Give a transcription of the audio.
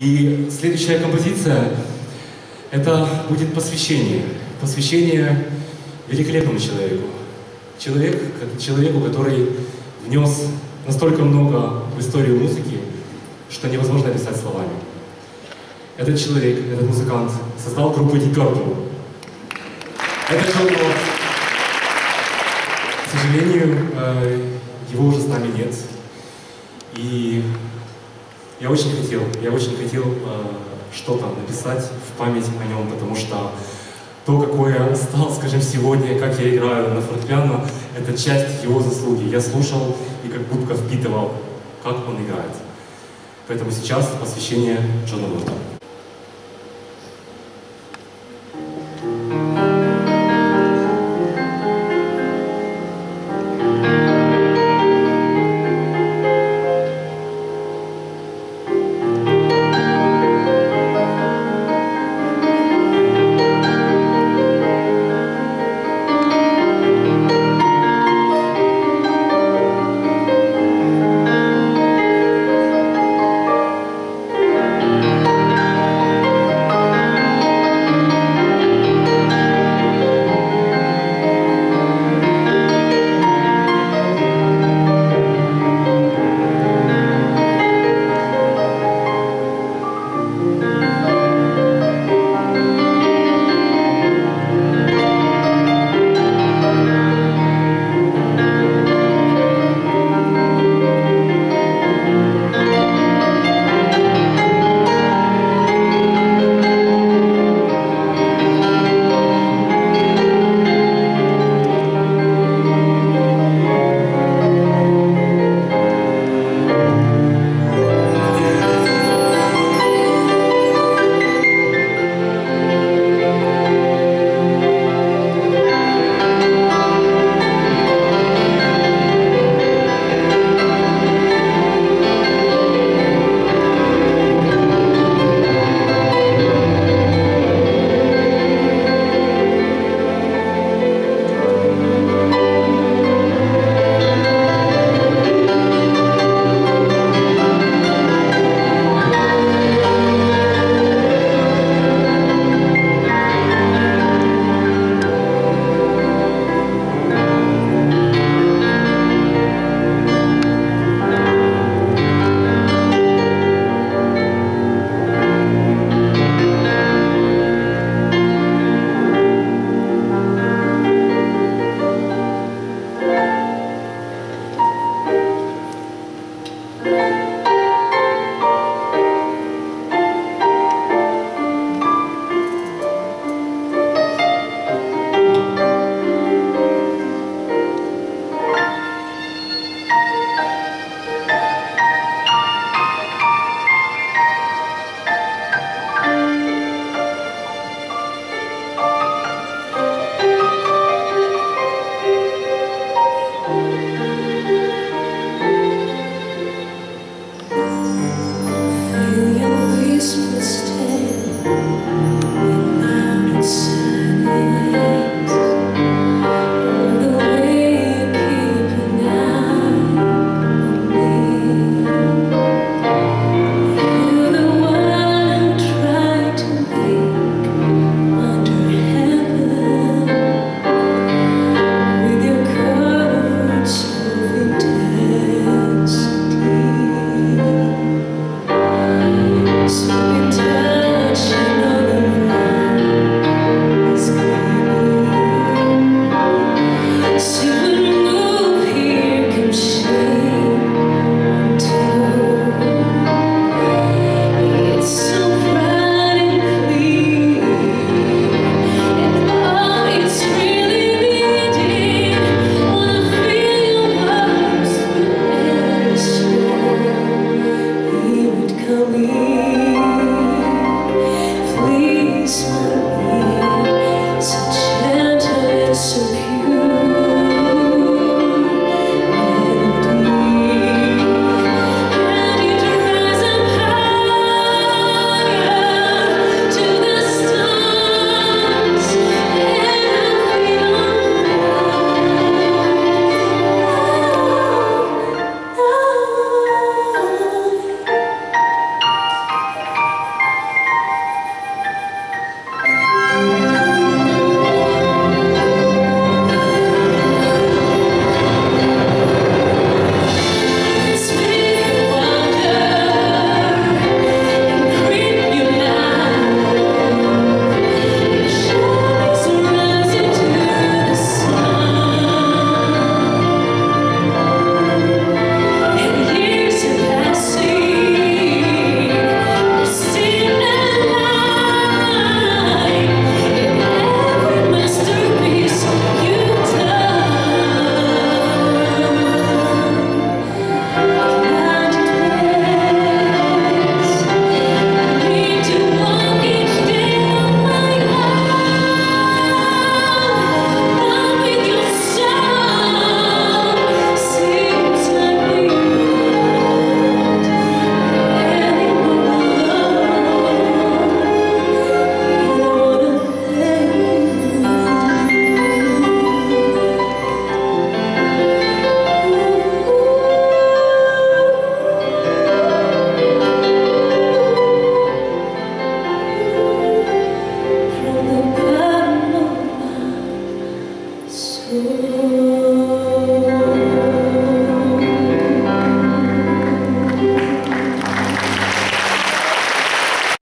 И следующая композиция — это будет посвящение. Посвящение великолепному человеку. Человеку, который внес настолько много в историю музыки, что невозможно описать словами. Этот человек, этот музыкант создал группу Deep Purple. Это Джон Лот. К сожалению, его уже с нами нет. И я очень хотел что-то написать в память о нем, потому что то, какой я стал, скажем, сегодня, как я играю на фортепиано, это часть его заслуги. Я слушал и как будто впитывал, как он играет. Поэтому сейчас посвящение Джону Лоту.